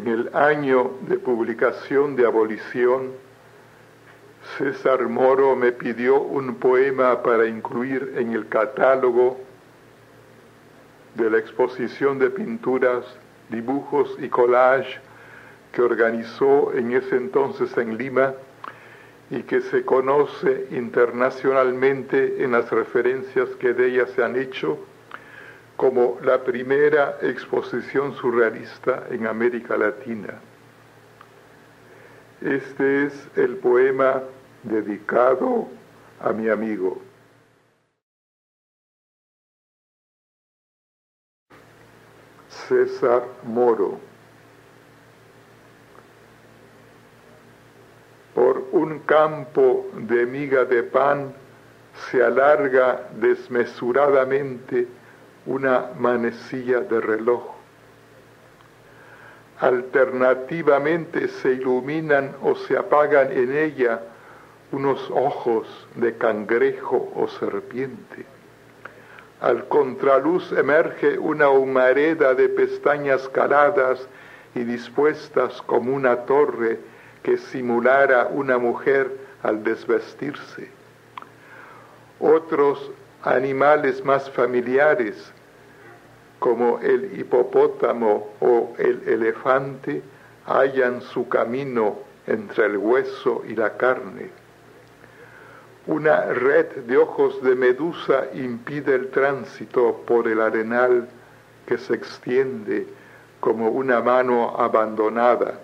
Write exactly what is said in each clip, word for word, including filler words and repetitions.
En el año de publicación de Abolición, César Moro me pidió un poema para incluir en el catálogo de la exposición de pinturas, dibujos y collage que organizó en ese entonces en Lima y que se conoce internacionalmente en las referencias que de ella se han hecho como la primera exposición surrealista en América Latina. Este es el poema dedicado a mi amigo. César Moro. Por un campo de miga de pan se alarga desmesuradamente una manecilla de reloj. Alternativamente se iluminan o se apagan en ella unos ojos de cangrejo o serpiente. Al contraluz emerge una humareda de pestañas caladas y dispuestas como una torre que simulara una mujer al desvestirse. Otros animales más familiares, como el hipopótamo o el elefante, hallan su camino entre el hueso y la carne. Una red de ojos de medusa impide el tránsito por el arenal que se extiende como una mano abandonada.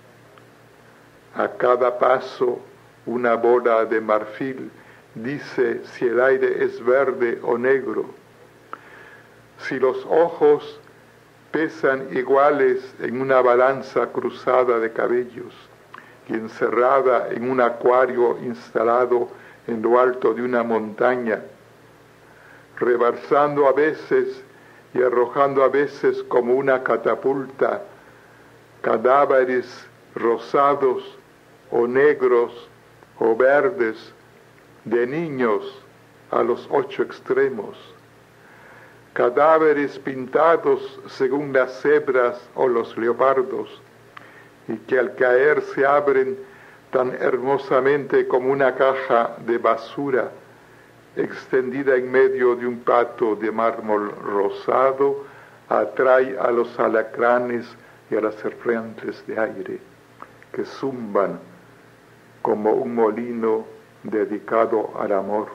A cada paso, una bola de marfil dice si el aire es verde o negro. Si los ojos pesan iguales en una balanza cruzada de cabellos y encerrada en un acuario instalado en lo alto de una montaña, rebalsando a veces y arrojando a veces como una catapulta cadáveres rosados o negros o verdes de niños a los ocho extremos, cadáveres pintados según las cebras o los leopardos, y que al caer se abren tan hermosamente como una caja de basura extendida en medio de un pato de mármol rosado, atrae a los alacranes y a las serpientes de aire que zumban como un molino dedicado al amor.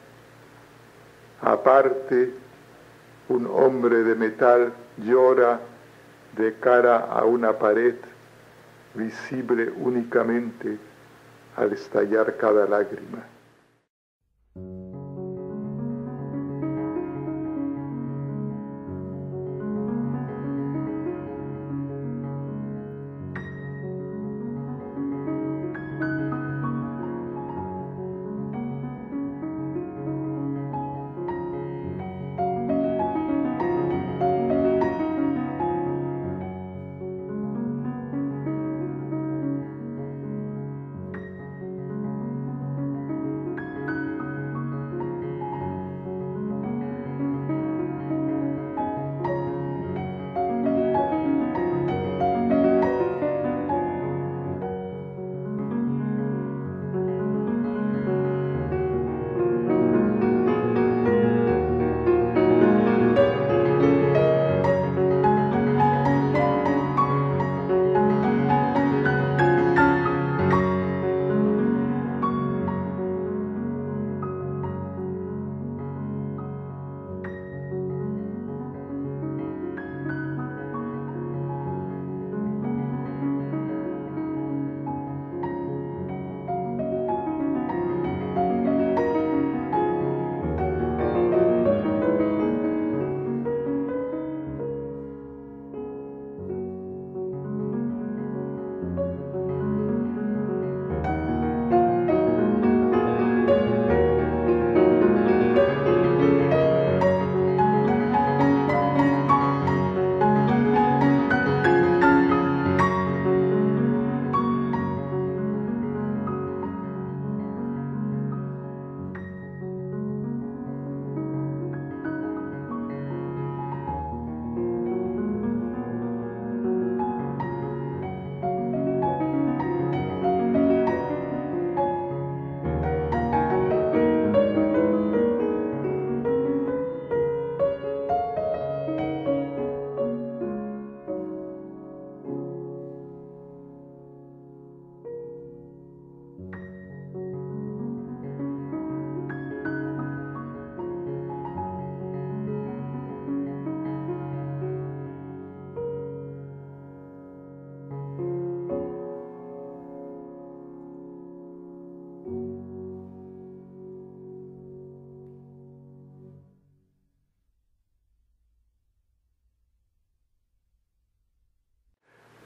Aparte, un hombre de metal llora de cara a una pared, visible únicamente al estallar cada lágrima.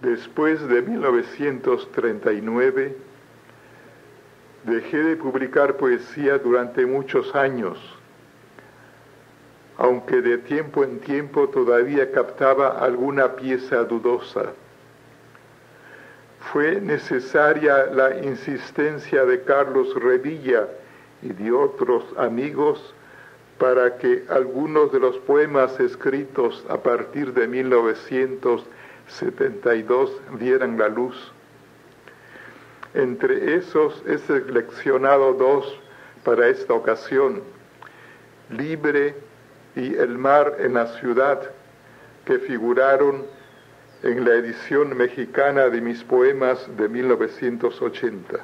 Después de mil novecientos treinta y nueve, dejé de publicar poesía durante muchos años, aunque de tiempo en tiempo todavía captaba alguna pieza dudosa. Fue necesaria la insistencia de Carlos Revilla y de otros amigos para que algunos de los poemas escritos a partir de mil novecientos setenta y dos vieran la luz. Entre esos he seleccionado dos para esta ocasión: Libre y El mar en la ciudad, que figuraron en la edición mexicana de mis poemas de mil novecientos ochenta.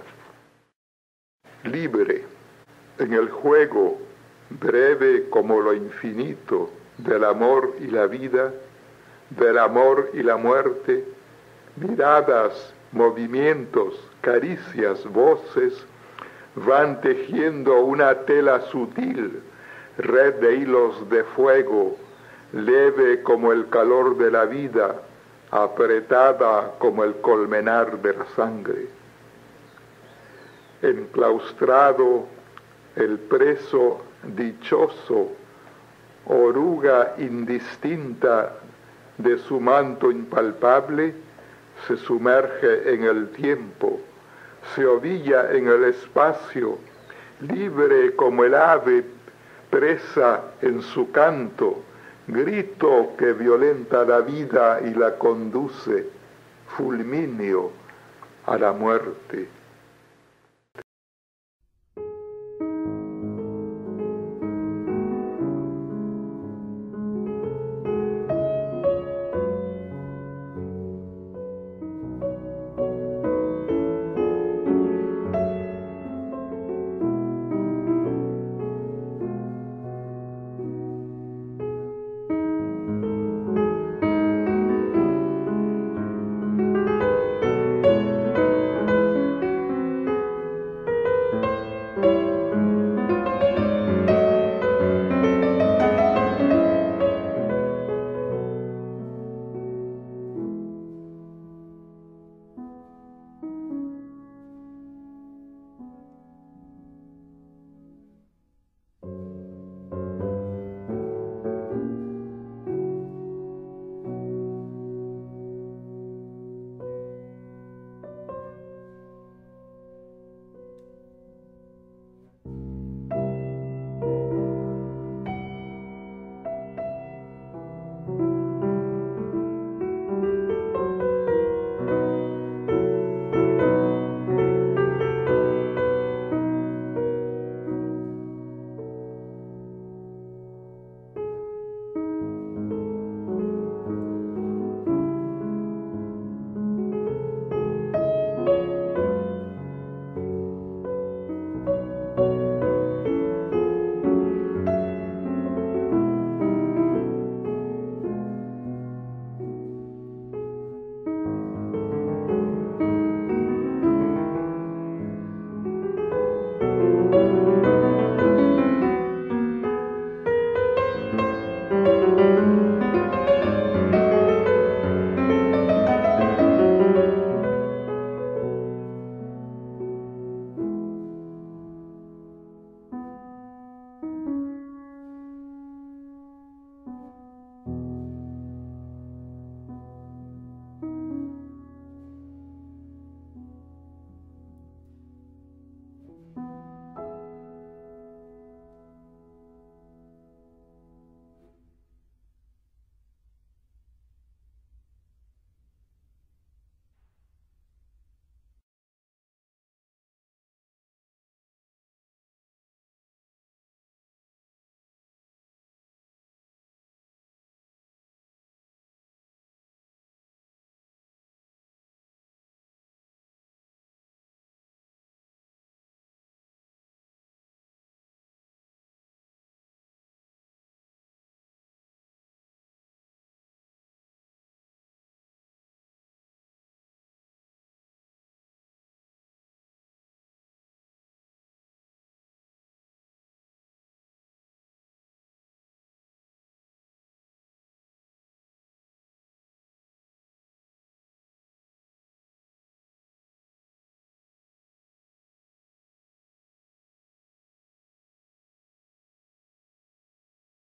Libre, en el juego, breve como lo infinito, del amor y la vida, del amor y la muerte, miradas, movimientos, caricias, voces, van tejiendo una tela sutil, red de hilos de fuego, leve como el calor de la vida, apretada como el colmenar de la sangre. Enclaustrado, el preso dichoso, oruga indistinta de su manto impalpable, se sumerge en el tiempo, se ovilla en el espacio, libre como el ave presa en su canto, grito que violenta la vida y la conduce, fulminio a la muerte.